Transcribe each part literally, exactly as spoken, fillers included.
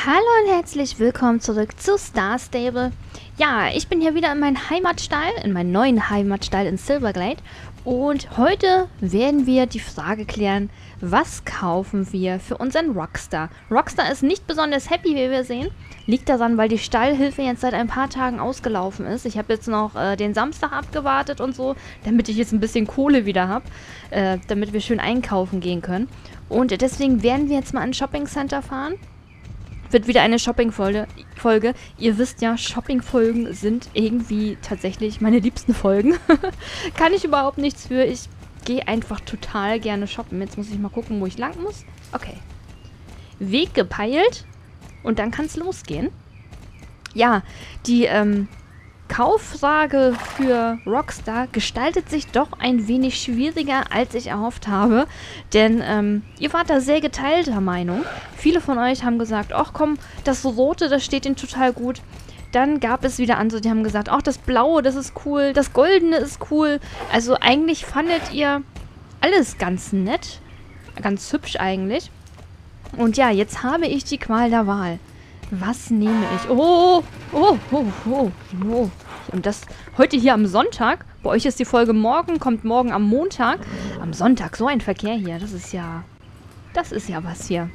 Hallo und herzlich willkommen zurück zu Star Stable. Ja, ich bin hier wieder in meinem Heimatstall, in meinem neuen Heimatstall in Silverglade. Und heute werden wir die Frage klären, was kaufen wir für unseren Rockstar? Rockstar ist nicht besonders happy, wie wir sehen. Liegt daran, weil die Stallhilfe jetzt seit ein paar Tagen ausgelaufen ist. Ich habe jetzt noch äh, den Samstag abgewartet und so, damit ich jetzt ein bisschen Kohle wieder habe, äh, damit wir schön einkaufen gehen können. Und deswegen werden wir jetzt mal ein Shopping Center fahren. Wird wieder eine Shopping-Folge. Folge. Ihr wisst ja, Shopping-Folgen sind irgendwie tatsächlich meine liebsten Folgen. Kann ich überhaupt nichts für. Ich gehe einfach total gerne shoppen. Jetzt muss ich mal gucken, wo ich lang muss. Okay. Weg gepeilt. Und dann kann es losgehen. Ja, die ähm, Kauffrage für Rockstar gestaltet sich doch ein wenig schwieriger, als ich erhofft habe. Denn ähm, ihr wart da sehr geteilter Meinung. Viele von euch haben gesagt, ach komm, das Rote, das steht ihnen total gut. Dann gab es wieder andere, die haben gesagt, ach, das Blaue, das ist cool, das Goldene ist cool. Also eigentlich fandet ihr alles ganz nett, ganz hübsch eigentlich. Und ja, jetzt habe ich die Qual der Wahl. Was nehme ich? Oh, oh, oh, oh, oh. Und das heute hier am Sonntag. Bei euch ist die Folge morgen, kommt morgen am Montag. Am Sonntag, so ein Verkehr hier. Das ist ja, das ist ja was hier.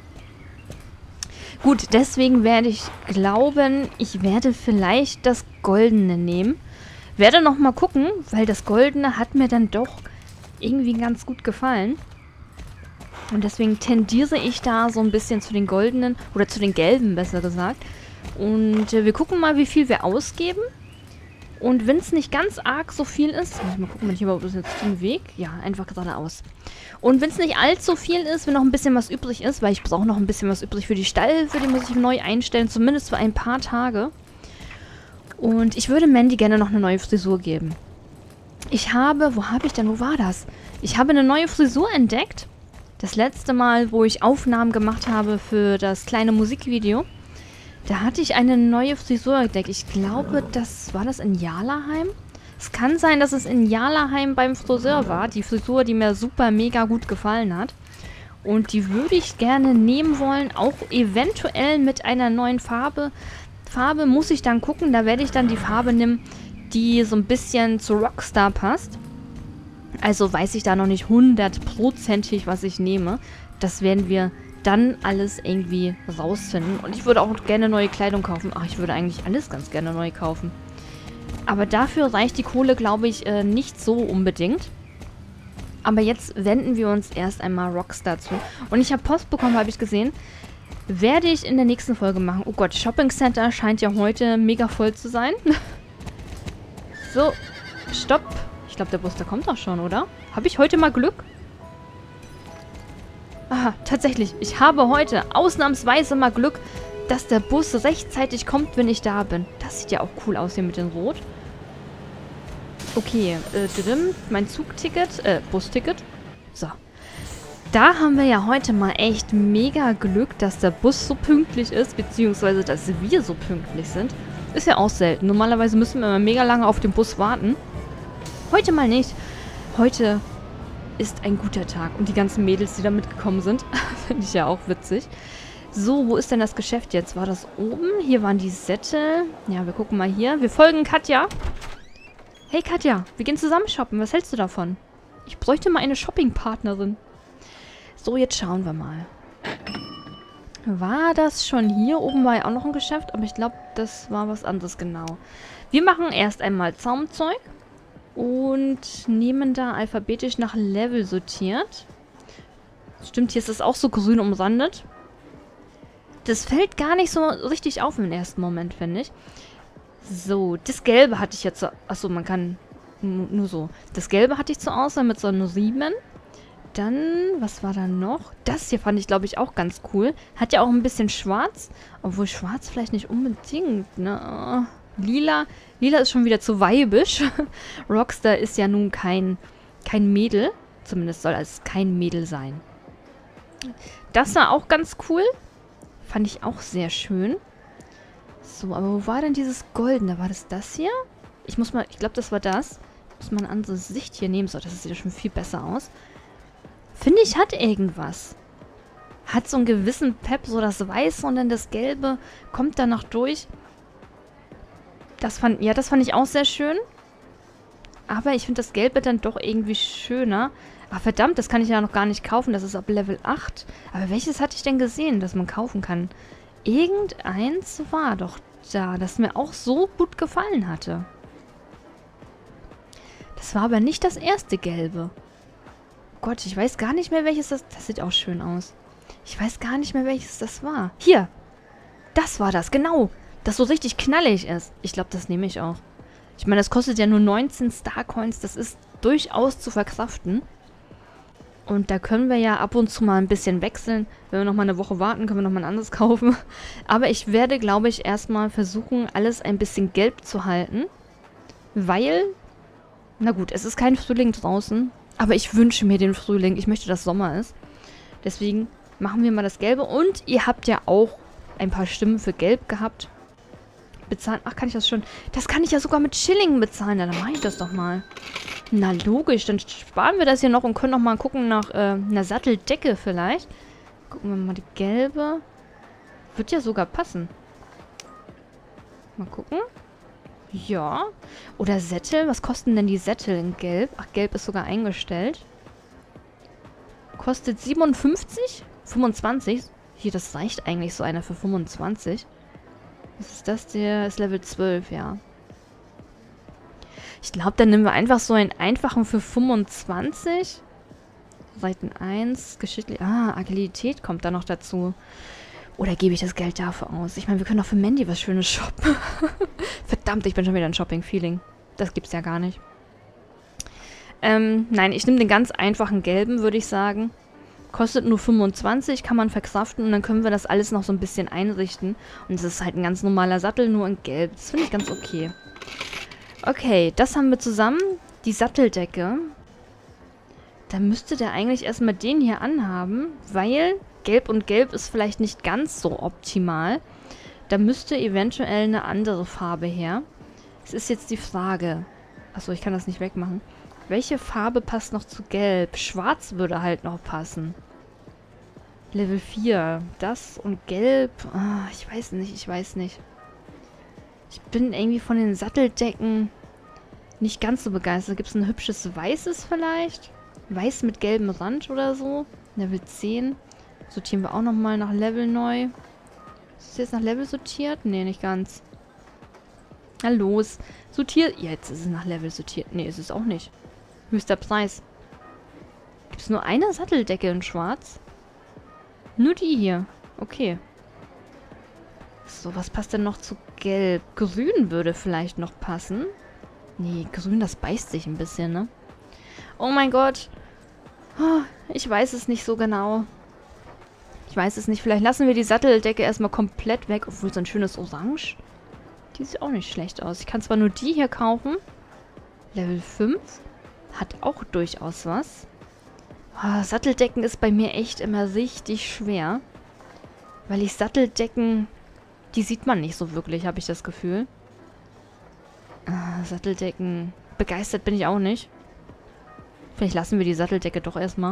Gut, deswegen werde ich glauben, ich werde vielleicht das Goldene nehmen. Werde nochmal gucken, weil das Goldene hat mir dann doch irgendwie ganz gut gefallen. Und deswegen tendiere ich da so ein bisschen zu den Goldenen, oder zu den Gelben, besser gesagt. Und äh, wir gucken mal, wie viel wir ausgeben. Und wenn es nicht ganz arg so viel ist, muss ich mal gucken, wenn ich überhaupt jetzt den Weg, ja, einfach geradeaus. Und wenn es nicht allzu viel ist, wenn noch ein bisschen was übrig ist, weil ich brauche noch ein bisschen was übrig für die Stallhilfe, die muss ich neu einstellen, zumindest für ein paar Tage. Und ich würde Mandy gerne noch eine neue Frisur geben. Ich habe, wo habe ich denn, wo war das? Ich habe eine neue Frisur entdeckt. Das letzte Mal, wo ich Aufnahmen gemacht habe für das kleine Musikvideo, da hatte ich eine neue Frisur entdeckt. Ich glaube, das war das in Jarlaheim. Es kann sein, dass es in Jarlaheim beim Friseur war. Die Frisur, die mir super mega gut gefallen hat. Und die würde ich gerne nehmen wollen, auch eventuell mit einer neuen Farbe. Farbe muss ich dann gucken, da werde ich dann die Farbe nehmen, die so ein bisschen zu Rockstar passt. Also weiß ich da noch nicht hundertprozentig, was ich nehme. Das werden wir dann alles irgendwie rausfinden. Und ich würde auch gerne neue Kleidung kaufen. Ach, ich würde eigentlich alles ganz gerne neu kaufen. Aber dafür reicht die Kohle, glaube ich, äh, nicht so unbedingt. Aber jetzt wenden wir uns erst einmal Rockstar zu. Und ich habe Post bekommen, habe ich gesehen. Werde ich in der nächsten Folge machen. Oh Gott, Shopping Center scheint ja heute mega voll zu sein. So, stopp. Ich glaube, der Bus, der kommt doch schon, oder? Habe ich heute mal Glück? Aha, tatsächlich. Ich habe heute ausnahmsweise mal Glück, dass der Bus rechtzeitig kommt, wenn ich da bin. Das sieht ja auch cool aus hier mit dem Rot. Okay, äh, drin, mein Zugticket, äh, Busticket. So. Da haben wir ja heute mal echt mega Glück, dass der Bus so pünktlich ist, beziehungsweise, dass wir so pünktlich sind. Ist ja auch selten. Normalerweise müssen wir immer mega lange auf den Bus warten. Heute mal nicht. Heute ist ein guter Tag. Und die ganzen Mädels, die da mitgekommen sind, finde ich ja auch witzig. So, wo ist denn das Geschäft jetzt? War das oben? Hier waren die Sättel. Ja, wir gucken mal hier. Wir folgen Katja. Hey Katja, wir gehen zusammen shoppen. Was hältst du davon? Ich bräuchte mal eine Shoppingpartnerin. So, jetzt schauen wir mal. War das schon hier? Oben war ja auch noch ein Geschäft, aber ich glaube, das war was anderes genau. Wir machen erst einmal Zaumzeug. Und nehmen da alphabetisch nach Level sortiert. Stimmt, hier ist es auch so grün umrandet. Das fällt gar nicht so richtig auf im ersten Moment, finde ich. So, das Gelbe hatte ich jetzt... Achso, man kann nur so. Das Gelbe hatte ich zur Auswahl mit so einem sieben. Dann, was war da noch? Das hier fand ich, glaube ich, auch ganz cool. Hat ja auch ein bisschen schwarz. Obwohl schwarz vielleicht nicht unbedingt, ne? Lila. Lila ist schon wieder zu weibisch. Rockstar ist ja nun kein, kein Mädel. Zumindest soll es kein Mädel sein. Das war auch ganz cool. Fand ich auch sehr schön. So, aber wo war denn dieses Goldene? War das das hier? Ich muss mal, ich glaube, das war das. Ich muss mal eine andere Sicht hier nehmen. So, das sieht ja schon viel besser aus. Finde ich, hat irgendwas. hat so einen gewissen Pep, so das Weiße und dann das Gelbe kommt dann noch durch. Das fand, ja, das fand ich auch sehr schön. Aber ich finde das Gelbe dann doch irgendwie schöner. Ah, verdammt, das kann ich ja noch gar nicht kaufen. Das ist ab Level acht. Aber welches hatte ich denn gesehen, das man kaufen kann? Irgendeins war doch da, das mir auch so gut gefallen hatte. Das war aber nicht das erste Gelbe. Gott, ich weiß gar nicht mehr, welches das... Das sieht auch schön aus. Ich weiß gar nicht mehr, welches das war. Hier. Das war das, genau. Das so richtig knallig ist. Ich glaube, das nehme ich auch. Ich meine, das kostet ja nur neunzehn Starcoins. Das ist durchaus zu verkraften. Und da können wir ja ab und zu mal ein bisschen wechseln. Wenn wir noch mal eine Woche warten, können wir noch mal ein anderes kaufen. Aber ich werde, glaube ich, erstmal versuchen, alles ein bisschen gelb zu halten. Weil, na gut, es ist kein Frühling draußen. Aber ich wünsche mir den Frühling. Ich möchte, dass Sommer ist. Deswegen machen wir mal das Gelbe. Und ihr habt ja auch ein paar Stimmen für Gelb gehabt. Bezahlen. Ach, kann ich das schon? Das kann ich ja sogar mit Schillingen bezahlen. Ja, dann mache ich das doch mal. Na, logisch. Dann sparen wir das hier noch und können noch mal gucken nach äh, einer Satteldecke vielleicht. Gucken wir mal die gelbe. Wird ja sogar passen. Mal gucken. Ja. Oder Sättel. Was kosten denn die Sättel in Gelb? Ach, Gelb ist sogar eingestellt. Kostet siebenundfünfzig? fünfundzwanzig? Hier, das reicht eigentlich so einer für fünfundzwanzig. Was ist das? Der ist Level zwölf, ja. Ich glaube, dann nehmen wir einfach so einen einfachen für fünfundzwanzig. Seiten eins, geschicklich. Ah, Agilität kommt da noch dazu. Oder gebe ich das Geld dafür aus? Ich meine, wir können auch für Mandy was Schönes shoppen. Verdammt, ich bin schon wieder in Shopping-Feeling. Das gibt's ja gar nicht. Ähm, nein, ich nehme den ganz einfachen gelben, würde ich sagen. Kostet nur fünfundzwanzig, kann man verkraften und dann können wir das alles noch so ein bisschen einrichten. Und es ist halt ein ganz normaler Sattel, nur in gelb. Das finde ich ganz okay. Okay, das haben wir zusammen. Die Satteldecke. Da müsste der eigentlich erstmal den hier anhaben, weil gelb und gelb ist vielleicht nicht ganz so optimal. Da müsste eventuell eine andere Farbe her. Es ist jetzt die Frage. Achso, ich kann das nicht wegmachen. Welche Farbe passt noch zu gelb? Schwarz würde halt noch passen. Level vier. Das und gelb. Ah, ich weiß nicht, ich weiß nicht. Ich bin irgendwie von den Satteldecken nicht ganz so begeistert. Gibt es ein hübsches weißes vielleicht? Weiß mit gelbem Rand oder so. Level zehn. Sortieren wir auch nochmal nach Level neu. Ist es jetzt nach Level sortiert? Nee, nicht ganz. Na los. Sortiert. Ja, jetzt ist es nach Level sortiert. Nee, ist es auch nicht. Höchster Preis. Gibt es nur eine Satteldecke in schwarz? Nur die hier. Okay. So, was passt denn noch zu gelb? Grün würde vielleicht noch passen. Nee, grün, das beißt sich ein bisschen, ne? Oh mein Gott. Oh, ich weiß es nicht so genau. Ich weiß es nicht. Vielleicht lassen wir die Satteldecke erstmal komplett weg. Obwohl, so ein schönes Orange. Die sieht auch nicht schlecht aus. Ich kann zwar nur die hier kaufen. Level fünf. Hat auch durchaus was. Oh, Satteldecken ist bei mir echt immer richtig schwer. Weil ich Satteldecken... Die sieht man nicht so wirklich, habe ich das Gefühl. Ah, Satteldecken... Begeistert bin ich auch nicht. Vielleicht lassen wir die Satteldecke doch erstmal.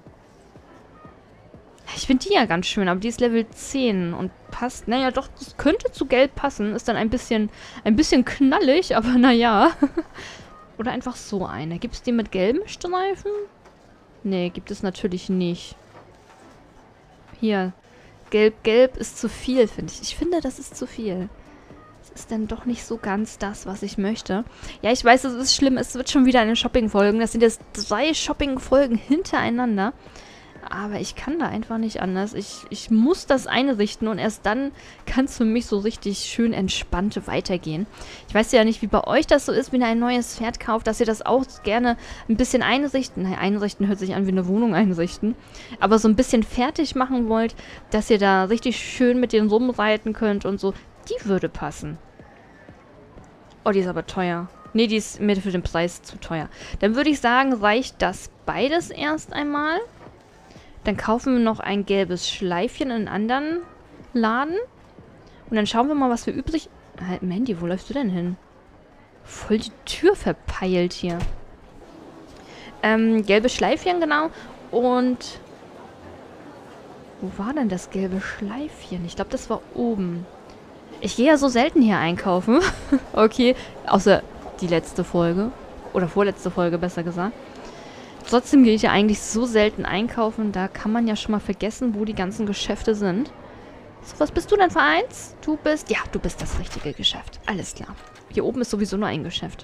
Ich finde die ja ganz schön, aber die ist Level zehn und passt... Naja, doch, das könnte zu gelb passen. Ist dann ein bisschen, ein bisschen knallig, aber naja. Oder einfach so eine. Gibt es die mit gelben Streifen? Nee, gibt es natürlich nicht. Hier. Gelb-Gelb ist zu viel, finde ich. Ich finde, das ist zu viel. Es ist dann doch nicht so ganz das, was ich möchte. Ja, ich weiß, es ist schlimm. Es wird schon wieder eine Shopping-Folgen. Das sind jetzt drei Shopping-Folgen hintereinander. Aber ich kann da einfach nicht anders. Ich, ich muss das einrichten und erst dann kann es für mich so richtig schön entspannt weitergehen. Ich weiß ja nicht, wie bei euch das so ist, wenn ihr ein neues Pferd kauft, dass ihr das auch gerne ein bisschen einrichten... Nein, einrichten hört sich an wie eine Wohnung einrichten. Aber so ein bisschen fertig machen wollt, dass ihr da richtig schön mit denen rumreiten könnt und so. Die würde passen. Oh, die ist aber teuer. Nee, die ist mir für den Preis zu teuer. Dann würde ich sagen, reicht das beides erst einmal. Dann kaufen wir noch ein gelbes Schleifchen in einen anderen Laden. Und dann schauen wir mal, was wir übrig... Halt, Mandy, wo läufst du denn hin? Voll die Tür verpeilt hier. Ähm, gelbes Schleifchen, genau. Und... Wo war denn das gelbe Schleifchen? Ich glaube, das war oben. Ich gehe ja so selten hier einkaufen. Okay, außer die letzte Folge. Oder vorletzte Folge, besser gesagt. Trotzdem gehe ich ja eigentlich so selten einkaufen. Da kann man ja schon mal vergessen, wo die ganzen Geschäfte sind. So, was bist du denn für eins? Du bist... Ja, du bist das richtige Geschäft. Alles klar. Hier oben ist sowieso nur ein Geschäft.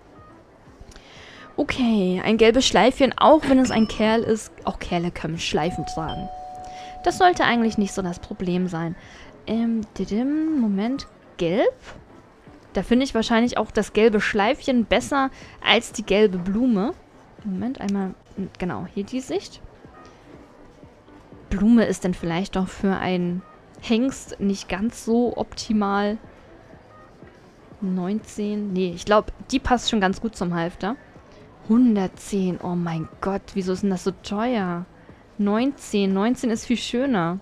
Okay, ein gelbes Schleifchen, auch wenn es ein Kerl ist. Auch Kerle können Schleifen tragen. Das sollte eigentlich nicht so das Problem sein. Ähm, didim, Moment. Gelb? Da finde ich wahrscheinlich auch das gelbe Schleifchen besser als die gelbe Blume. Moment, einmal, genau, hier die Sicht. Blume ist denn vielleicht doch für einen Hengst nicht ganz so optimal. neunzehn, nee, ich glaube, die passt schon ganz gut zum Halfter. hundertzehn, oh mein Gott, wieso ist denn das so teuer? neunzehn, neunzehn ist viel schöner.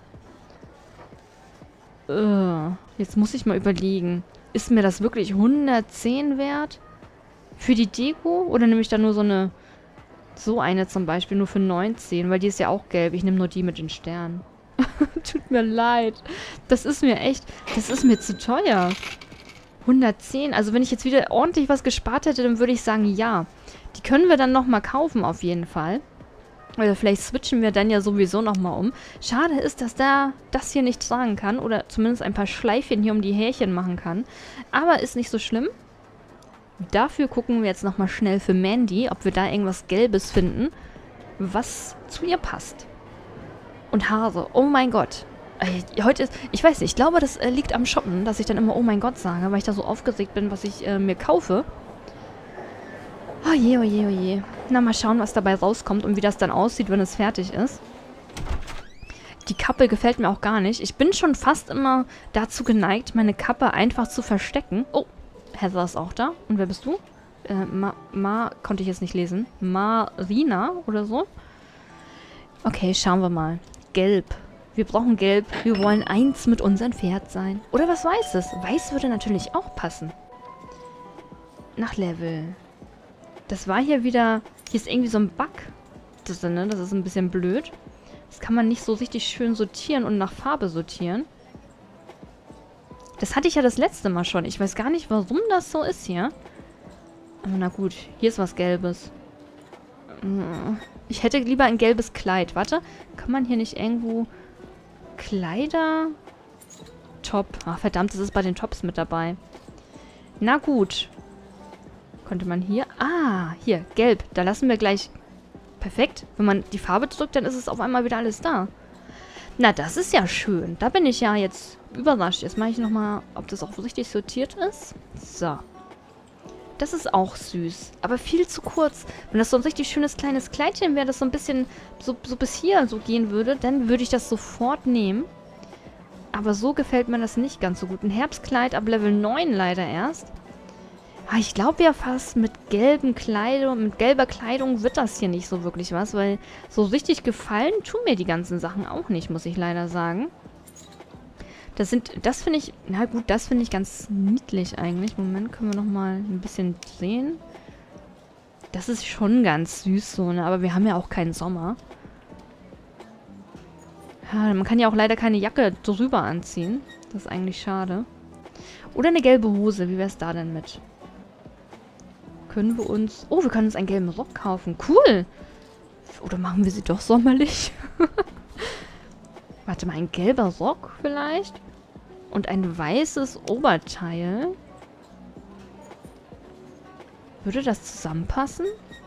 Uh, jetzt muss ich mal überlegen. Ist mir das wirklich hundertzehn wert? Für die Deko? Oder nehme ich da nur so eine... So eine zum Beispiel, nur für neunzehn, weil die ist ja auch gelb. Ich nehme nur die mit den Sternen. Tut mir leid. Das ist mir echt... Das ist mir zu teuer. hundertzehn. Also wenn ich jetzt wieder ordentlich was gespart hätte, dann würde ich sagen, ja. Die können wir dann nochmal kaufen, auf jeden Fall. Oder vielleicht switchen wir dann ja sowieso nochmal um. Schade ist, dass der das hier nicht tragen kann. Oder zumindest ein paar Schleifchen hier um die Härchen machen kann. Aber ist nicht so schlimm. Dafür gucken wir jetzt nochmal schnell für Mandy, ob wir da irgendwas Gelbes finden, was zu ihr passt. Und Haare. Oh mein Gott. Äh, heute ist... Ich weiß nicht, ich glaube, das äh, liegt am Shoppen, dass ich dann immer oh mein Gott sage, weil ich da so aufgeregt bin, was ich äh, mir kaufe. Oh je, oh je, oh je. Na, mal schauen, was dabei rauskommt und wie das dann aussieht, wenn es fertig ist. Die Kappe gefällt mir auch gar nicht. Ich bin schon fast immer dazu geneigt, meine Kappe einfach zu verstecken. Oh, Heather ist auch da. Und wer bist du? Äh, Ma... Ma... Konnte ich jetzt nicht lesen. Marina oder so? Okay, schauen wir mal. Gelb. Wir brauchen Gelb. Wir wollen eins mit unserem Pferd sein. Oder was Weißes. Weiß würde natürlich auch passen. Nach Level. Das war hier wieder... Hier ist irgendwie so ein Bug. Das, ne? Das ist ein bisschen blöd. Das kann man nicht so richtig schön sortieren und nach Farbe sortieren. Das hatte ich ja das letzte Mal schon. Ich weiß gar nicht, warum das so ist hier. Aber na gut, hier ist was Gelbes. Ich hätte lieber ein gelbes Kleid. Warte, kann man hier nicht irgendwo... Kleider? Top. Ach verdammt, das ist bei den Tops mit dabei. Na gut. Könnte man hier... Ah, hier, gelb. Da lassen wir gleich... Perfekt. Wenn man die Farbe drückt, dann ist es auf einmal wieder alles da. Na, das ist ja schön. Da bin ich ja jetzt überrascht. Jetzt mache ich nochmal, ob das auch richtig sortiert ist. So. Das ist auch süß. Aber viel zu kurz. Wenn das so ein richtig schönes kleines Kleidchen wäre, das so ein bisschen so, so bis hier so gehen würde, dann würde ich das sofort nehmen. Aber so gefällt mir das nicht ganz so gut. Ein Herbstkleid ab Level neun leider erst. Aber ich glaube ja fast, mit gelben Kleidung, mit gelber Kleidung wird das hier nicht so wirklich was, weil so richtig gefallen tun mir die ganzen Sachen auch nicht, muss ich leider sagen. Das sind, das finde ich, na gut, das finde ich ganz niedlich eigentlich. Moment, können wir nochmal ein bisschen drehen. Das ist schon ganz süß so, ne, aber wir haben ja auch keinen Sommer. Ja, man kann ja auch leider keine Jacke drüber anziehen. Das ist eigentlich schade. Oder eine gelbe Hose, wie wäre es da denn mit? Können wir uns... Oh, wir können uns einen gelben Rock kaufen. Cool! Oder machen wir sie doch sommerlich? Warte mal, ein gelber Rock vielleicht? Und ein weißes Oberteil? Würde das zusammenpassen?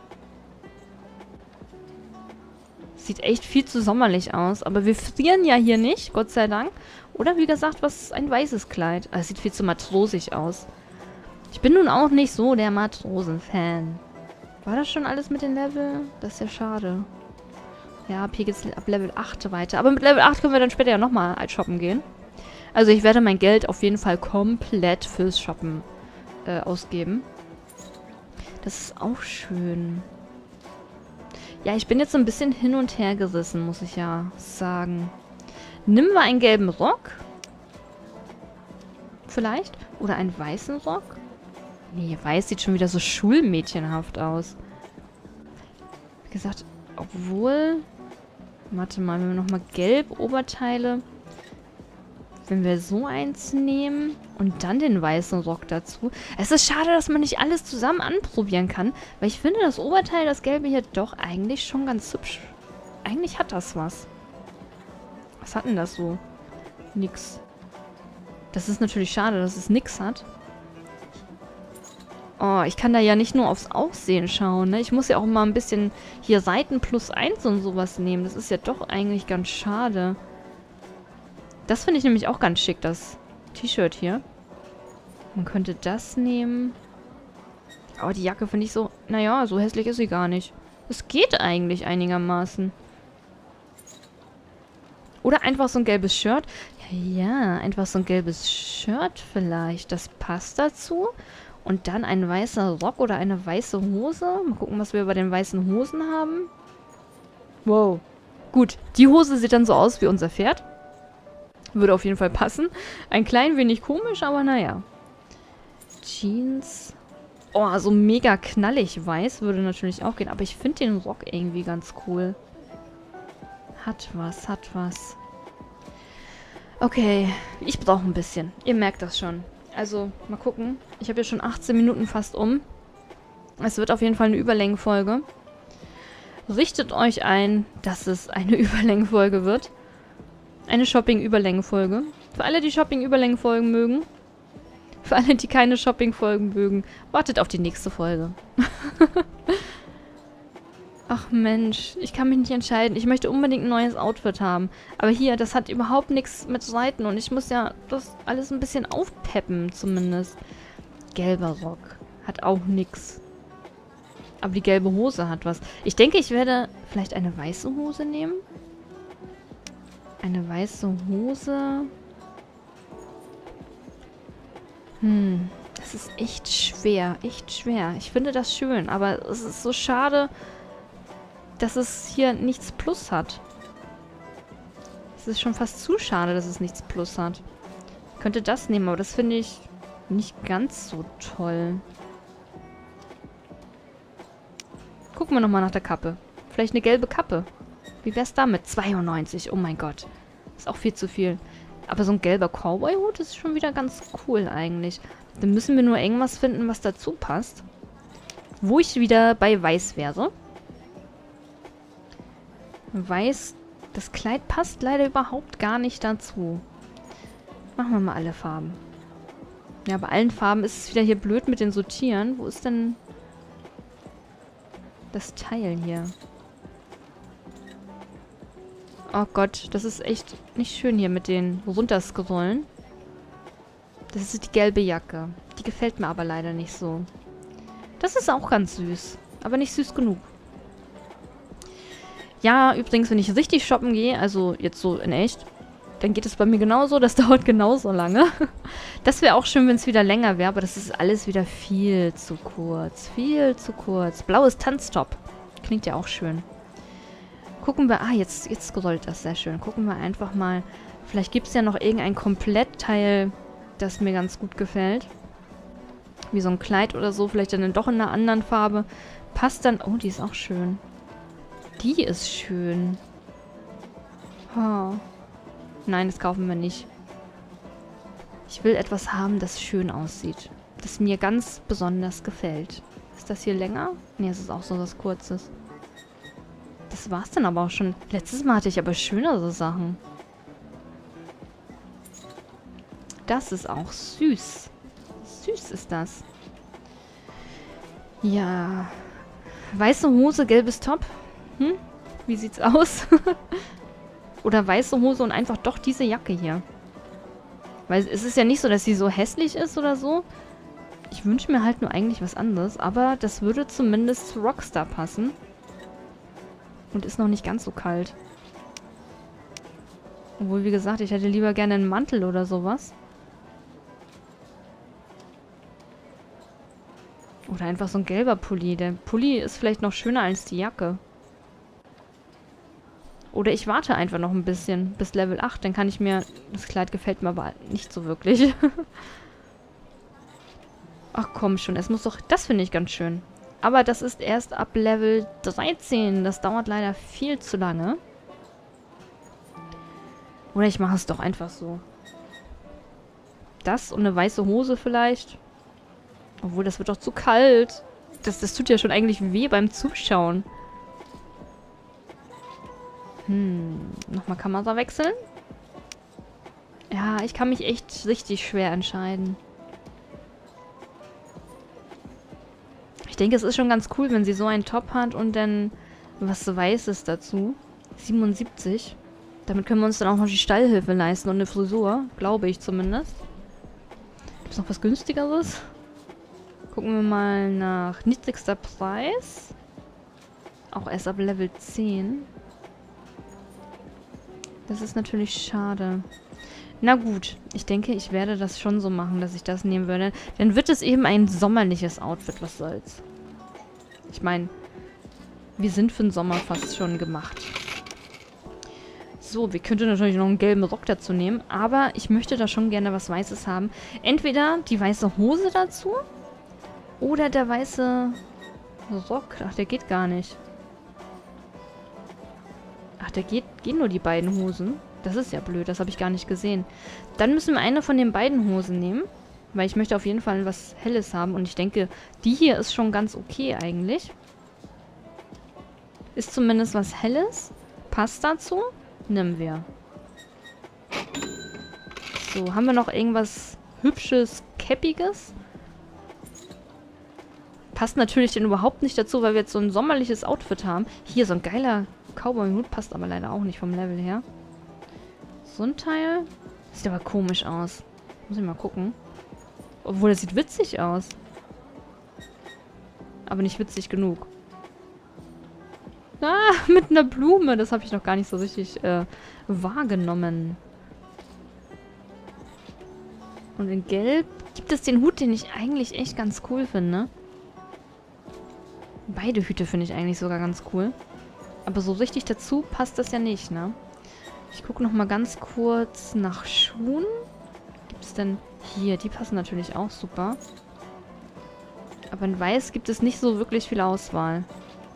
Sieht echt viel zu sommerlich aus. Aber wir frieren ja hier nicht, Gott sei Dank. Oder wie gesagt, was ein weißes Kleid. Ah, es sieht viel zu matrosig aus. Ich bin nun auch nicht so der Matrosen-Fan. War das schon alles mit den Level? Das ist ja schade. Ja, ab hier geht's ab Level acht weiter. Aber mit Level acht können wir dann später ja nochmal als shoppen gehen. Also ich werde mein Geld auf jeden Fall komplett fürs Shoppen äh, ausgeben. Das ist auch schön. Ja, ich bin jetzt so ein bisschen hin und her gerissen, muss ich ja sagen. Nimm mal einen gelben Rock. Vielleicht. Oder einen weißen Rock. Nee, weiß sieht schon wieder so schulmädchenhaft aus. Wie gesagt, obwohl... Warte mal, wenn wir nochmal gelb Oberteile... Wenn wir so eins nehmen und dann den weißen Rock dazu. Es ist schade, dass man nicht alles zusammen anprobieren kann, weil ich finde, das Oberteil, das gelbe hier, doch eigentlich schon ganz hübsch. Eigentlich hat das was. Was hat denn das so? Nix. Das ist natürlich schade, dass es nix hat. Oh, ich kann da ja nicht nur aufs Aussehen schauen, ne? Ich muss ja auch mal ein bisschen hier Seiten plus eins und sowas nehmen. Das ist ja doch eigentlich ganz schade. Das finde ich nämlich auch ganz schick, das T-Shirt hier. Man könnte das nehmen. Aber die Jacke finde ich so... Naja, so hässlich ist sie gar nicht. Es geht eigentlich einigermaßen. Oder einfach so ein gelbes Shirt. Ja, ja, einfach so ein gelbes Shirt vielleicht. Das passt dazu. Und dann ein weißer Rock oder eine weiße Hose. Mal gucken, was wir bei den weißen Hosen haben. Wow. Gut, die Hose sieht dann so aus wie unser Pferd. Würde auf jeden Fall passen. Ein klein wenig komisch, aber naja. Jeans. Oh, so mega knallig weiß würde natürlich auch gehen. Aber ich finde den Rock irgendwie ganz cool. Hat was, hat was. Okay, ich brauche ein bisschen. Ihr merkt das schon. Also, mal gucken. Ich habe ja schon achtzehn Minuten fast um. Es wird auf jeden Fall eine Überlängenfolge. Richtet euch ein, dass es eine Überlängenfolge wird. Eine Shopping-Überlängenfolge. Für alle, die Shopping-Überlängenfolgen mögen. Für alle, die keine Shopping-Folgen mögen. Wartet auf die nächste Folge. Ach Mensch, ich kann mich nicht entscheiden. Ich möchte unbedingt ein neues Outfit haben. Aber hier, das hat überhaupt nichts mit Seiten. Und ich muss ja das alles ein bisschen aufpeppen, zumindest. Gelber Rock. Hat auch nichts. Aber die gelbe Hose hat was. Ich denke, ich werde vielleicht eine weiße Hose nehmen. Eine weiße Hose. Hm, das ist echt schwer. Echt schwer. Ich finde das schön, aber es ist so schade, dass es hier nichts Plus hat. Es ist schon fast zu schade, dass es nichts Plus hat. Ich könnte das nehmen, aber das finde ich nicht ganz so toll. Gucken wir nochmal nach der Kappe. Vielleicht eine gelbe Kappe. Wie wär's damit? zweiundneunzig. Oh mein Gott. Ist auch viel zu viel. Aber so ein gelber Cowboy-Hut ist schon wieder ganz cool eigentlich. Dann müssen wir nur irgendwas finden, was dazu passt. Wo ich wieder bei Weiß wäre. Weiß, das Kleid passt leider überhaupt gar nicht dazu. Machen wir mal alle Farben. Ja, bei allen Farben ist es wieder hier blöd mit den Sortieren. Wo ist denn das Teil hier? Oh Gott, das ist echt nicht schön hier mit den Runterscrollen. Das ist die gelbe Jacke. Die gefällt mir aber leider nicht so. Das ist auch ganz süß. Aber nicht süß genug. Ja, übrigens, wenn ich richtig shoppen gehe, also jetzt so in echt, dann geht es bei mir genauso. Das dauert genauso lange. Das wäre auch schön, wenn es wieder länger wäre, aber das ist alles wieder viel zu kurz. Viel zu kurz. Blaues Tanztop. Klingt ja auch schön. Gucken wir... Ah, jetzt, jetzt scrollt das sehr schön. Gucken wir einfach mal. Vielleicht gibt es ja noch irgendein Komplettteil, das mir ganz gut gefällt. Wie so ein Kleid oder so. Vielleicht dann doch in einer anderen Farbe. Passt dann... Oh, die ist auch schön. Die ist schön. Oh. Nein, das kaufen wir nicht. Ich will etwas haben, das schön aussieht. Das mir ganz besonders gefällt. Ist das hier länger? Ne, es ist auch so was Kurzes. Das war's dann aber auch schon. Letztes Mal hatte ich aber schönere Sachen. Das ist auch süß. Süß ist das. Ja. Weiße Hose, gelbes Top. Hm? Wie sieht's aus? Oder weiße Hose und einfach doch diese Jacke hier. Weil es ist ja nicht so, dass sie so hässlich ist oder so. Ich wünsche mir halt nur eigentlich was anderes. Aber das würde zumindest zu Rockstar passen. Und ist noch nicht ganz so kalt. Obwohl, wie gesagt, ich hätte lieber gerne einen Mantel oder sowas. Oder einfach so ein gelber Pulli. Der Pulli ist vielleicht noch schöner als die Jacke. Oder ich warte einfach noch ein bisschen bis Level acht. Dann kann ich mir... Das Kleid gefällt mir aber nicht so wirklich. Ach komm schon, es muss doch... Das finde ich ganz schön. Aber das ist erst ab Level dreizehn. Das dauert leider viel zu lange. Oder ich mache es doch einfach so. Das und eine weiße Hose vielleicht. Obwohl, das wird doch zu kalt. Das, das tut ja schon eigentlich weh beim Zuschauen. Hm, nochmal Kamera wechseln. Ja, ich kann mich echt richtig schwer entscheiden. Ich denke, es ist schon ganz cool, wenn sie so einen Top hat und dann was Weißes dazu. siebenundsiebzig. Damit können wir uns dann auch noch die Stallhilfe leisten und eine Frisur. Glaube ich zumindest. Gibt es noch was Günstigeres? Gucken wir mal nach niedrigster Preis. Auch erst ab Level zehn. Das ist natürlich schade. Na gut, ich denke, ich werde das schon so machen, dass ich das nehmen würde. Dann wird es eben ein sommerliches Outfit, was soll's. Ich meine, wir sind für den Sommer fast schon gemacht. So, wir könnten natürlich noch einen gelben Rock dazu nehmen, aber ich möchte da schon gerne was Weißes haben. Entweder die weiße Hose dazu oder der weiße Rock. Ach, der geht gar nicht. Ach, der geht, gehen nur die beiden Hosen. Das ist ja blöd, das habe ich gar nicht gesehen. Dann müssen wir eine von den beiden Hosen nehmen, weil ich möchte auf jeden Fall was Helles haben. Und ich denke, die hier ist schon ganz okay eigentlich. Ist zumindest was Helles. Passt dazu. Nehmen wir. So, haben wir noch irgendwas Hübsches, Käppiges? Passt natürlich denn überhaupt nicht dazu, weil wir jetzt so ein sommerliches Outfit haben. Hier, so ein geiler Cowboy-Hut, passt aber leider auch nicht vom Level her. So ein Teil. Sieht aber komisch aus. Muss ich mal gucken. Obwohl, das sieht witzig aus. Aber nicht witzig genug. Ah, mit einer Blume. Das habe ich noch gar nicht so richtig äh, wahrgenommen. Und in Gelb gibt es den Hut, den ich eigentlich echt ganz cool finde. Beide Hüte finde ich eigentlich sogar ganz cool. Aber so richtig dazu passt das ja nicht, ne? Ich gucke noch mal ganz kurz nach Schuhen. Gibt es denn hier? Die passen natürlich auch super. Aber in Weiß gibt es nicht so wirklich viel Auswahl.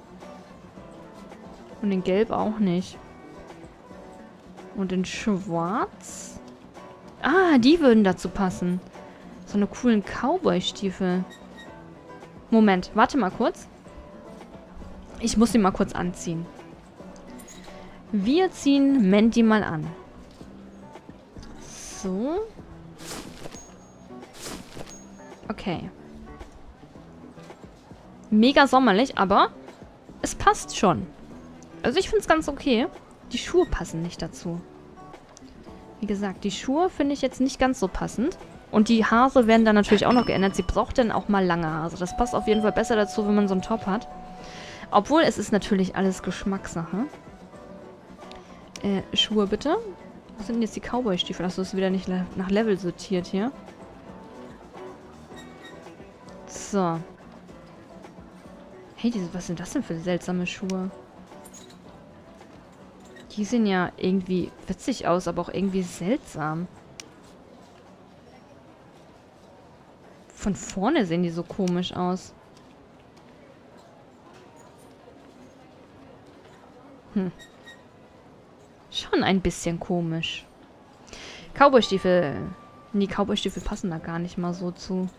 Und in Gelb auch nicht. Und in Schwarz? Ah, die würden dazu passen. So eine coolen Cowboy-Stiefel. Moment, warte mal kurz. Ich muss sie mal kurz anziehen. Wir ziehen Mandy mal an. So. Okay. Mega sommerlich, aber es passt schon. Also ich finde es ganz okay. Die Schuhe passen nicht dazu. Wie gesagt, die Schuhe finde ich jetzt nicht ganz so passend. Und die Haare werden dann natürlich auch noch geändert. Sie braucht dann auch mal lange Haare. Das passt auf jeden Fall besser dazu, wenn man so einen Top hat. Obwohl, es ist natürlich alles Geschmackssache. Äh, Schuhe bitte. Was sind denn jetzt die Cowboy-Stiefel? Achso, ist wieder nicht le- nach Level sortiert hier. So. Hey, diese, was sind das denn für seltsame Schuhe? Die sehen ja irgendwie witzig aus, aber auch irgendwie seltsam. Von vorne sehen die so komisch aus. Hm. Schon ein bisschen komisch. Cowboystiefel. Nee, Cowboystiefel passen da gar nicht mal so zu.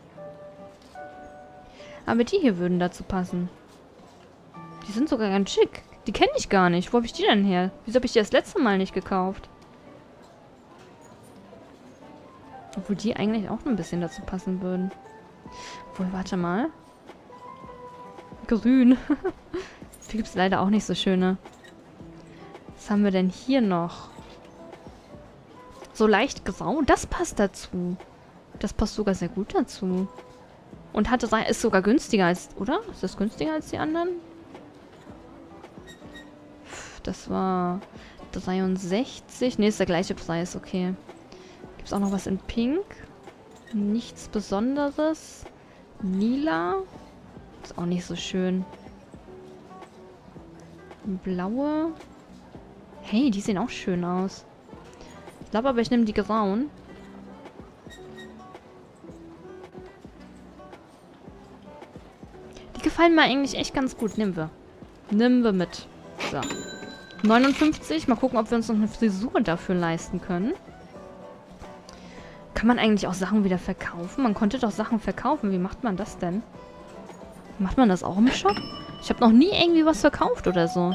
Aber die hier würden dazu passen. Die sind sogar ganz schick. Die kenne ich gar nicht. Wo habe ich die denn her? Wieso habe ich die das letzte Mal nicht gekauft? Obwohl die eigentlich auch ein bisschen dazu passen würden. Obwohl, warte mal. Grün. Hier gibt es leider auch nicht so schöne. Was haben wir denn hier noch? So leicht grau. Das passt dazu. Das passt sogar sehr gut dazu. Und hat, ist sogar günstiger als... Oder? Ist das günstiger als die anderen? Das war dreiundsechzig. Ne, ist der gleiche Preis. Okay. Gibt es auch noch was in Pink? Nichts Besonderes. Lila. Ist auch nicht so schön. Blaue. Hey, die sehen auch schön aus. Ich glaube aber, ich nehme die grauen. Die gefallen mir eigentlich echt ganz gut. Nehmen wir. Nehmen wir mit. So. neunundfünfzig. Mal gucken, ob wir uns noch eine Frisur dafür leisten können. Kann man eigentlich auch Sachen wieder verkaufen? Man konnte doch Sachen verkaufen. Wie macht man das denn? Macht man das auch im Shop? Ich habe noch nie irgendwie was verkauft oder so.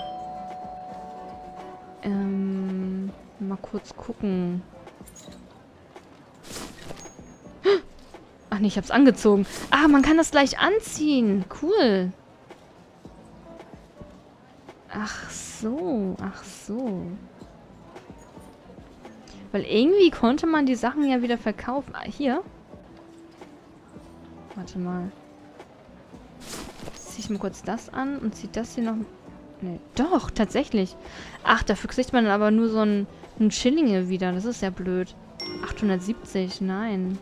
Ähm, mal kurz gucken. Ach nee, ich hab's angezogen. Ah, man kann das gleich anziehen. Cool. Ach so, ach so. Weil irgendwie konnte man die Sachen ja wieder verkaufen. Ah, hier. Warte mal. Zieh ich mal kurz das an und zieht das hier noch... Nee, doch, tatsächlich. Ach, dafür kriegt man aber nur so ein, ein Schillinge wieder. Das ist ja blöd. achthundertsiebzig, nein.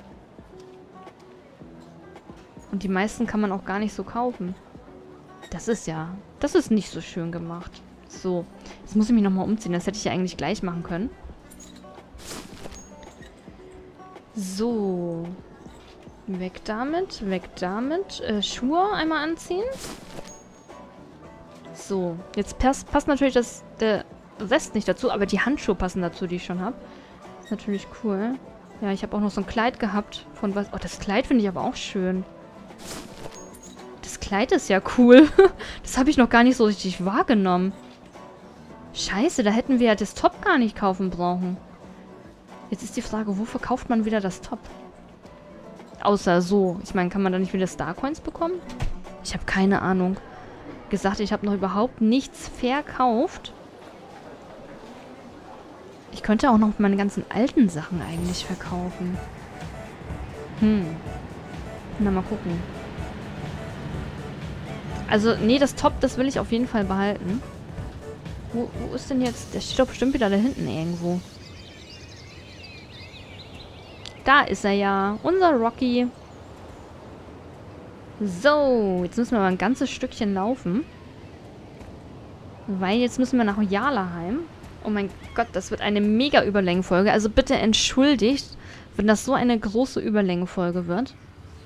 Und die meisten kann man auch gar nicht so kaufen. Das ist ja... Das ist nicht so schön gemacht. So. Jetzt muss ich mich nochmal umziehen. Das hätte ich ja eigentlich gleich machen können. So. Weg damit. Weg damit. Äh, Schuhe einmal anziehen. So. Jetzt pass, passt natürlich das, der Rest nicht dazu, aber die Handschuhe passen dazu, die ich schon habe. Ist natürlich cool. Ja, ich habe auch noch so ein Kleid gehabt. Von was... Oh, das Kleid finde ich aber auch schön. Das Kleid ist ja cool. Das habe ich noch gar nicht so richtig wahrgenommen. Scheiße, da hätten wir ja das Top gar nicht kaufen brauchen. Jetzt ist die Frage, wo verkauft man wieder das Top? Außer so. Ich meine, kann man da nicht wieder Starcoins bekommen? Ich habe keine Ahnung. Gesagt, ich habe noch überhaupt nichts verkauft. Ich könnte auch noch meine ganzen alten Sachen eigentlich verkaufen. Hm. Na, mal gucken. Also, nee, das Top, das will ich auf jeden Fall behalten. Wo, wo ist denn jetzt... Der steht doch bestimmt wieder da hinten irgendwo. Da ist er ja. Unser Rocky. So, jetzt müssen wir mal ein ganzes Stückchen laufen. Weil jetzt müssen wir nach Jarlaheim. Oh mein Gott, das wird eine mega Überlängenfolge. Also bitte entschuldigt, wenn das so eine große Überlängenfolge wird.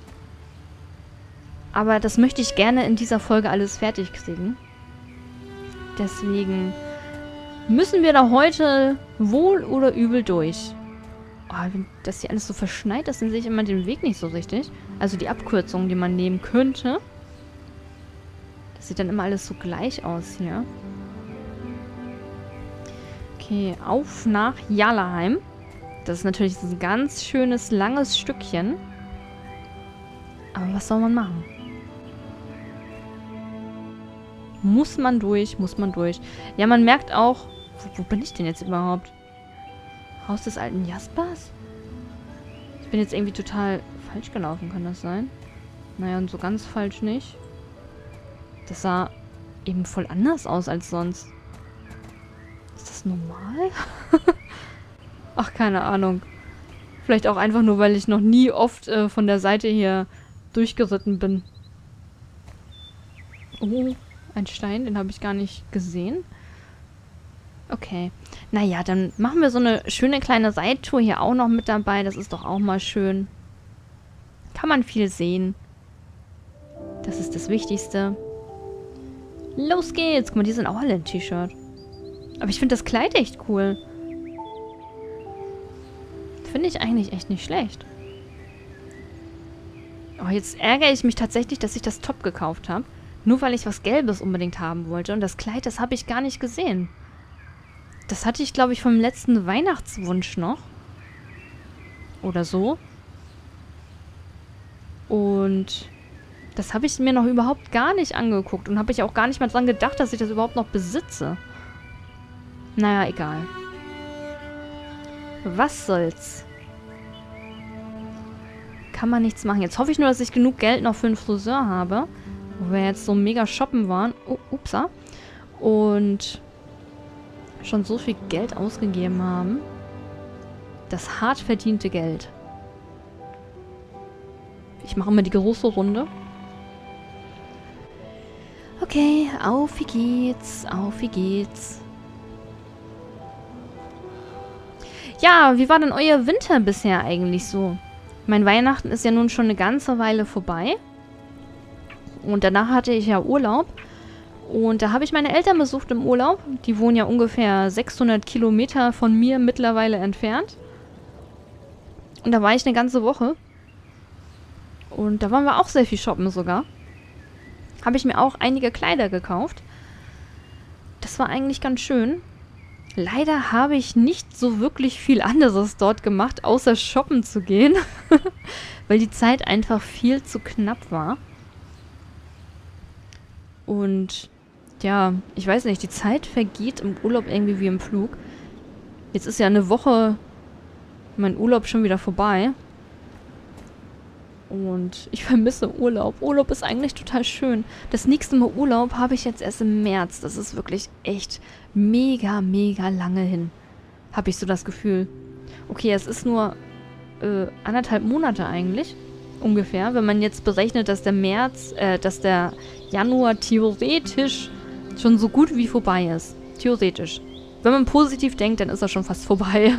Aber das möchte ich gerne in dieser Folge alles fertig kriegen. Deswegen müssen wir da heute wohl oder übel durch. Oh, wenn das hier alles so verschneit ist, dann sehe ich immer den Weg nicht so richtig. Also die Abkürzung, die man nehmen könnte. Das sieht dann immer alles so gleich aus hier. Okay, auf nach Jarlaheim. Das ist natürlich ein ganz schönes, langes Stückchen. Aber was soll man machen? Muss man durch, muss man durch. Ja, man merkt auch... Wo, wo bin ich denn jetzt überhaupt? Haus des alten Jaspers? Ich bin jetzt irgendwie total falsch gelaufen, kann das sein? Naja, und so ganz falsch nicht. Das sah eben voll anders aus als sonst. Ist das normal? Ach, keine Ahnung. Vielleicht auch einfach nur, weil ich noch nie oft äh, von der Seite hier durchgeritten bin. Oh, ein Stein, den habe ich gar nicht gesehen. Okay. Naja, dann machen wir so eine schöne kleine Seittour hier auch noch mit dabei. Das ist doch auch mal schön. Kann man viel sehen. Das ist das Wichtigste. Los geht's. Guck mal, die sind auch alle im T-Shirt. Aber ich finde das Kleid echt cool. Finde ich eigentlich echt nicht schlecht. Oh, jetzt ärgere ich mich tatsächlich, dass ich das Top gekauft habe. Nur weil ich was Gelbes unbedingt haben wollte. Und das Kleid, das habe ich gar nicht gesehen. Das hatte ich, glaube ich, vom letzten Weihnachtswunsch noch. Oder so. Und das habe ich mir noch überhaupt gar nicht angeguckt. Und habe ich auch gar nicht mal dran gedacht, dass ich das überhaupt noch besitze. Naja, egal. Was soll's? Kann man nichts machen. Jetzt hoffe ich nur, dass ich genug Geld noch für einen Friseur habe. Wo wir jetzt so mega shoppen waren. Oh, upsa. Und schon so viel Geld ausgegeben haben. Das hart verdiente Geld. Ich mache immer die große Runde. Okay, auf wie geht's, auf wie geht's. Ja, wie war denn euer Winter bisher eigentlich so? Mein Weihnachten ist ja nun schon eine ganze Weile vorbei. Und danach hatte ich ja Urlaub. Und da habe ich meine Eltern besucht im Urlaub. Die wohnen ja ungefähr sechshundert Kilometer von mir mittlerweile entfernt. Und da war ich eine ganze Woche. Und da waren wir auch sehr viel shoppen sogar. Habe ich mir auch einige Kleider gekauft. Das war eigentlich ganz schön. Leider habe ich nicht so wirklich viel anderes dort gemacht, außer shoppen zu gehen. Weil die Zeit einfach viel zu knapp war. Und ja, ich weiß nicht, die Zeit vergeht im Urlaub irgendwie wie im Flug. Jetzt ist ja eine Woche mein Urlaub schon wieder vorbei. Und ich vermisse Urlaub. Urlaub ist eigentlich total schön. Das nächste Mal Urlaub habe ich jetzt erst im März. Das ist wirklich echt mega, mega lange hin. Habe ich so das Gefühl. Okay, es ist nur äh, anderthalb Monate eigentlich. Ungefähr. Wenn man jetzt berechnet, dass der März, äh, dass der Januar theoretisch schon so gut wie vorbei ist. Theoretisch. Wenn man positiv denkt, dann ist er schon fast vorbei.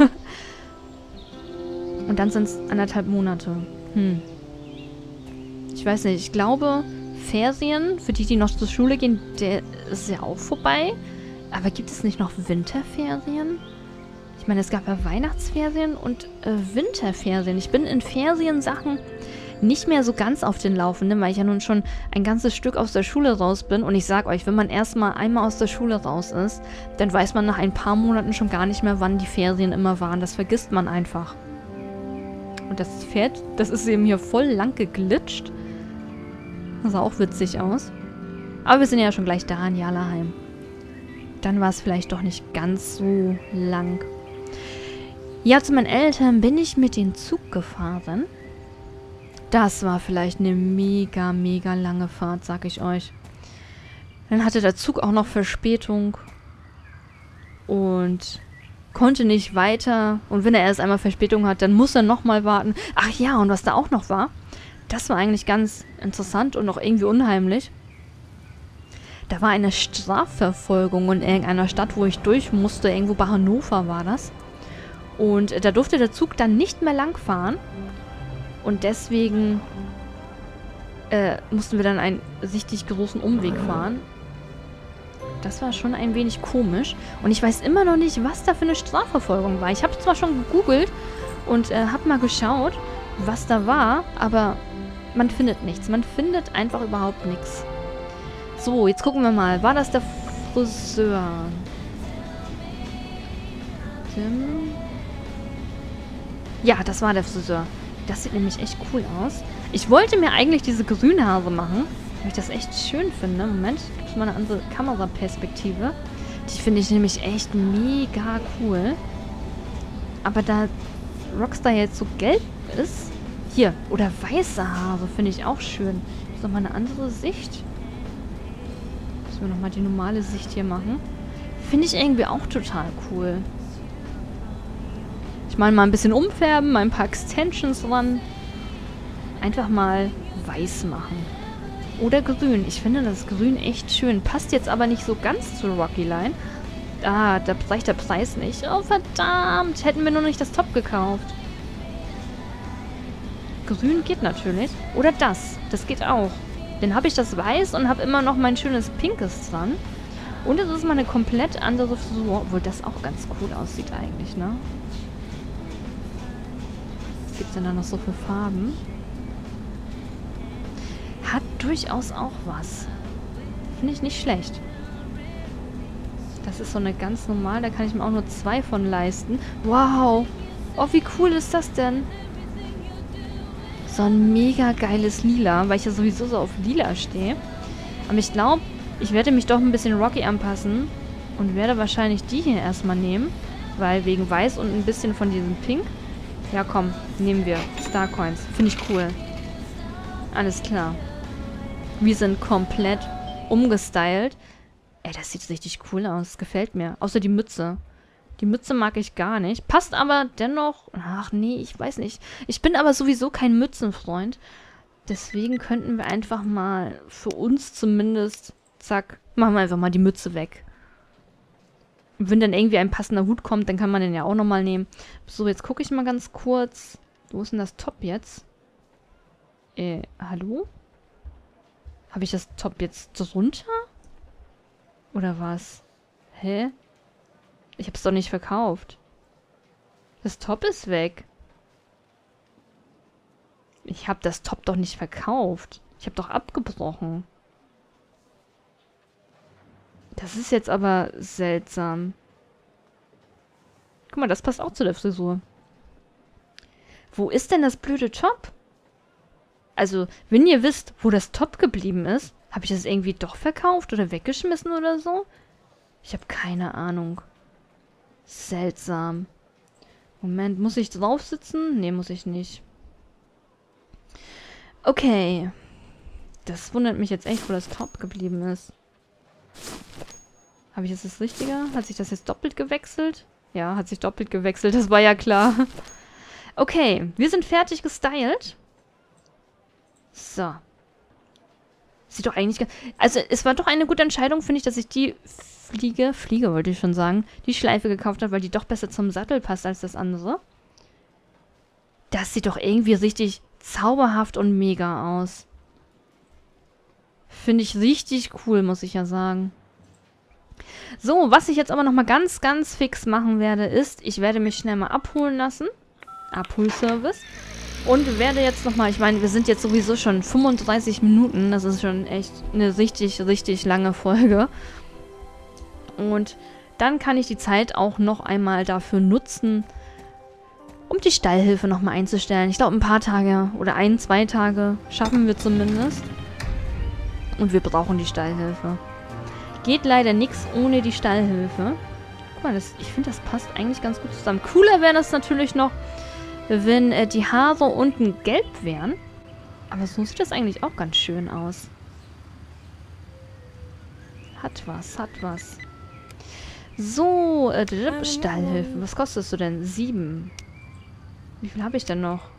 Und dann sind es anderthalb Monate. Hm. Ich weiß nicht, ich glaube, Ferien, für die, die noch zur Schule gehen, der ist ja auch vorbei. Aber gibt es nicht noch Winterferien? Ich meine, es gab ja Weihnachtsferien und äh, Winterferien. Ich bin in Feriensachen nicht mehr so ganz auf den Laufenden, weil ich ja nun schon ein ganzes Stück aus der Schule raus bin. Und ich sag euch, wenn man erstmal einmal aus der Schule raus ist, dann weiß man nach ein paar Monaten schon gar nicht mehr, wann die Ferien immer waren. Das vergisst man einfach. Und das Pferd, das ist eben hier voll lang geglitscht. Das sah auch witzig aus. Aber wir sind ja schon gleich da in Jarlaheim. Dann war es vielleicht doch nicht ganz so lang. Ja, zu meinen Eltern bin ich mit dem Zug gefahren. Das war vielleicht eine mega, mega lange Fahrt, sag ich euch. Dann hatte der Zug auch noch Verspätung. Und konnte nicht weiter. Und wenn er erst einmal Verspätung hat, dann muss er nochmal warten. Ach ja, und was da auch noch war, das war eigentlich ganz interessant und auch irgendwie unheimlich. Da war eine Strafverfolgung in irgendeiner Stadt, wo ich durch musste. Irgendwo bei Hannover war das. Und da durfte der Zug dann nicht mehr lang fahren. Und deswegen äh, mussten wir dann einen richtig großen Umweg fahren. Das war schon ein wenig komisch. Und ich weiß immer noch nicht, was da für eine Strafverfolgung war. Ich habe zwar schon gegoogelt und äh, habe mal geschaut, was da war, aber man findet nichts. Man findet einfach überhaupt nichts. So, jetzt gucken wir mal. War das der Friseur? Tim? Ja, das war der Friseur. Das sieht nämlich echt cool aus. Ich wollte mir eigentlich diese Grünhaare machen, weil ich das echt schön finde. Moment, ich gebe mal eine andere Kameraperspektive. Die finde ich nämlich echt mega cool. Aber da Rockstar jetzt so gelb ist, hier, oder weiße Haare finde ich auch schön. Das ist nochmal eine andere Sicht. Müssen wir nochmal die normale Sicht hier machen. Finde ich irgendwie auch total cool. Ich meine, mal ein bisschen umfärben, mal ein paar Extensions ran. Einfach mal weiß machen. Oder grün. Ich finde das Grün echt schön. Passt jetzt aber nicht so ganz zu Rocky Line. Ah, da reicht der Preis nicht. Oh, verdammt. Hätten wir nur nicht das Top gekauft. Grün geht natürlich. Oder das. Das geht auch. Dann habe ich das weiß und habe immer noch mein schönes Pinkes dran. Und es ist mal eine komplett andere Frisur. Obwohl das auch ganz cool aussieht eigentlich, ne? Was gibt es denn da noch so für Farben? Hat durchaus auch was. Finde ich nicht schlecht. Das ist so eine ganz normal. Da kann ich mir auch nur zwei von leisten. Wow. Oh, wie cool ist das denn? So ein mega geiles Lila, weil ich ja sowieso so auf Lila stehe. Aber ich glaube, ich werde mich doch ein bisschen Rocky anpassen und werde wahrscheinlich die hier erstmal nehmen, weil wegen Weiß und ein bisschen von diesem Pink. Ja, komm, nehmen wir. Starcoins. Finde ich cool. Alles klar. Wir sind komplett umgestylt. Ey, das sieht richtig cool aus. Gefällt mir. Außer die Mütze. Die Mütze mag ich gar nicht. Passt aber dennoch... Ach nee, ich weiß nicht. Ich bin aber sowieso kein Mützenfreund. Deswegen könnten wir einfach mal für uns zumindest... Zack, machen wir einfach mal die Mütze weg. Und wenn dann irgendwie ein passender Hut kommt, dann kann man den ja auch nochmal nehmen. So, jetzt gucke ich mal ganz kurz. Wo ist denn das Top jetzt? Äh, hallo? Habe ich das Top jetzt drunter? Oder was? Hä? Ich hab's doch nicht verkauft. Das Top ist weg. Ich hab das Top doch nicht verkauft. Ich hab doch abgebrochen. Das ist jetzt aber seltsam. Guck mal, das passt auch zu der Frisur. Wo ist denn das blöde Top? Also, wenn ihr wisst, wo das Top geblieben ist, habe ich das irgendwie doch verkauft oder weggeschmissen oder so? Ich habe keine Ahnung. Seltsam. Moment, muss ich drauf sitzen? Nee, muss ich nicht. Okay. Das wundert mich jetzt echt, wo das Top geblieben ist. Habe ich jetzt das Richtige? Hat sich das jetzt doppelt gewechselt? Ja, hat sich doppelt gewechselt, das war ja klar. Okay, wir sind fertig gestylt. So. Sieht doch eigentlich... Also, es war doch eine gute Entscheidung, finde ich, dass ich die Fliege... Fliege wollte ich schon sagen. Die Schleife gekauft habe, weil die doch besser zum Sattel passt als das andere. Das sieht doch irgendwie richtig zauberhaft und mega aus. Finde ich richtig cool, muss ich ja sagen. So, was ich jetzt aber nochmal ganz, ganz fix machen werde, ist, ich werde mich schnell mal abholen lassen. Abholservice. Und werde jetzt nochmal, ich meine, wir sind jetzt sowieso schon fünfunddreißig Minuten. Das ist schon echt eine richtig, richtig lange Folge. Und dann kann ich die Zeit auch noch einmal dafür nutzen, um die Stallhilfe nochmal einzustellen. Ich glaube, ein paar Tage oder ein, zwei Tage schaffen wir zumindest. Und wir brauchen die Stallhilfe. Geht leider nichts ohne die Stallhilfe. Guck mal, das, ich finde, das passt eigentlich ganz gut zusammen. Cooler wäre das natürlich noch, wenn äh, die Haare unten gelb wären. Aber so sieht das eigentlich auch ganz schön aus. Hat was, hat was. So, äh, Stallhilfe. Was kostest du denn? Sieben. Wie viel habe ich denn noch?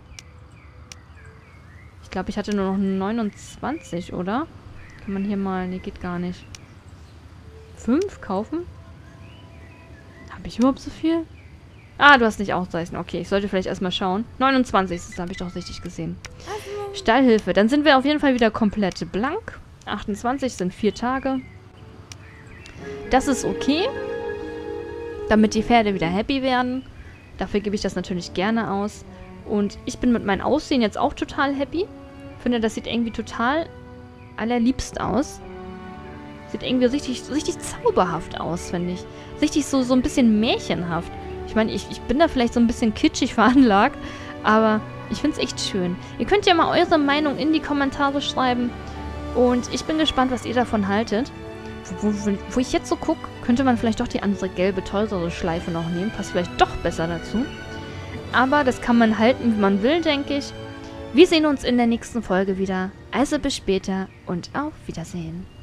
Ich glaube, ich hatte nur noch neunundzwanzig, oder? Kann man hier mal... Nee, geht gar nicht. Fünf kaufen? Habe ich überhaupt so viel? Ah, du hast nicht ausreichen. Okay, ich sollte vielleicht erstmal schauen. neunundzwanzig, das habe ich doch richtig gesehen. Stallhilfe. Dann sind wir auf jeden Fall wieder komplett blank. achtundzwanzig sind vier Tage. Das ist okay. Damit die Pferde wieder happy werden. Dafür gebe ich das natürlich gerne aus. Und ich bin mit meinem Aussehen jetzt auch total happy. Finde, das sieht irgendwie total allerliebst aus. Sieht irgendwie richtig, richtig zauberhaft aus, finde ich. Richtig so, so ein bisschen märchenhaft. Ich meine, ich, ich bin da vielleicht so ein bisschen kitschig veranlagt, aber ich finde es echt schön. Ihr könnt ja mal eure Meinung in die Kommentare schreiben. Und ich bin gespannt, was ihr davon haltet. Wo, wo, wo ich jetzt so gucke, könnte man vielleicht doch die andere gelbe, teurere Schleife noch nehmen. Passt vielleicht doch besser dazu. Aber das kann man halten, wie man will, denke ich. Wir sehen uns in der nächsten Folge wieder. Also bis später und auf Wiedersehen.